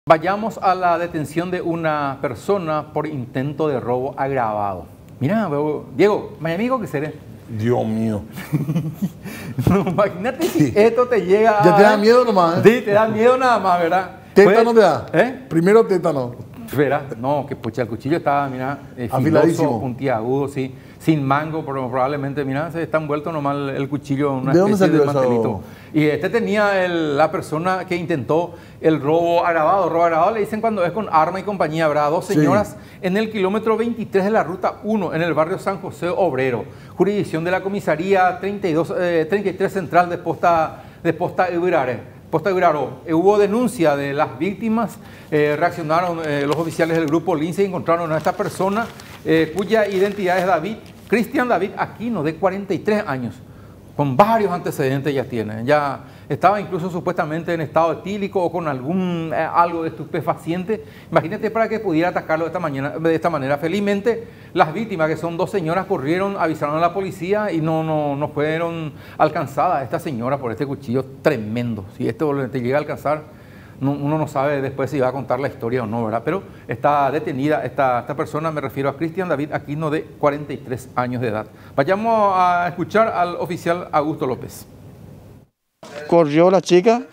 Vayamos a la detención de una persona por intento de robo agravado. Mira, Diego, mi amigo que seré. Dios mío. No, imagínate si esto te llega. Ya te da miedo nomás, ¿eh? Sí, te da miedo nada más, ¿verdad? Tétano te da. ¿Eh? Primero tétano. ¿Verdad? No, que pucha, el cuchillo estaba, mira, Afiladísimo. puntiagudo, sí, sin mango, pero probablemente, mira, se está envuelto nomás el cuchillo en una ¿De dónde especie de salió mantelito. eso? Y este tenía la persona que intentó el robo agravado. Robo agravado le dicen cuando es con arma y compañía, ¿verdad? Dos señoras en el kilómetro 23 de la ruta 1, en el barrio San José Obrero, jurisdicción de la comisaría 33 central de Posta Ibirare. Hubo denuncia de las víctimas, reaccionaron los oficiales del grupo Lince y encontraron a esta persona cuya identidad es Cristian David Aquino, de 43 años, con varios antecedentes ya tiene. Ya estaba incluso supuestamente en estado etílico o con algo de estupefaciente. Imagínate para que pudiera atacarlo de esta manera. Felizmente, las víctimas, que son dos señoras, corrieron, avisaron a la policía y no fueron alcanzadas esta señora por este cuchillo tremendo. Si esto te llega a alcanzar, uno no sabe después si va a contar la historia o no, ¿verdad? Pero está detenida esta persona, me refiero a Cristian David Aquino, de 43 años de edad. Vayamos a escuchar al oficial Augusto López. Corrió la chica,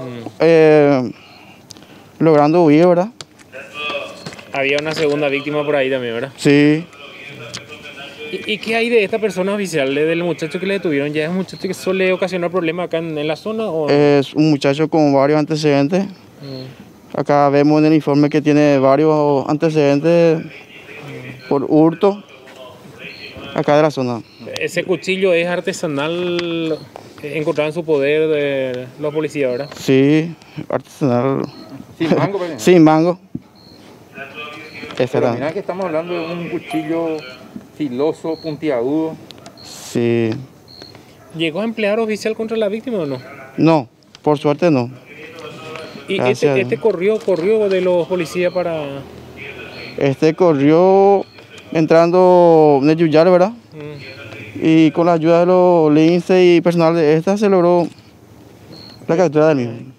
logrando huir, ¿verdad? Había una segunda víctima por ahí también, ¿verdad? Sí. ¿Y qué hay de esta persona oficial, del muchacho que le detuvieron? ¿Ya es un muchacho que suele ocasionar problemas acá en la zona? ¿O? Es un muchacho con varios antecedentes. Acá vemos en el informe que tiene varios antecedentes por hurto acá de la zona. Ese cuchillo es artesanal, encontrado en su poder de los policías, ¿verdad? Sí, artesanal. Sin mango, ¿verdad? Sin mango. Pero mira que estamos hablando de un cuchillo filoso, puntiagudo. Sí. ¿Llegó a emplear oficial contra la víctima o no? No, por suerte no. ¿Y Gracias. este corrió de los policías para...? Este corrió entrando en el Yuyar, ¿verdad? Y con la ayuda de los lince y personal de esta se logró la captura del mismo.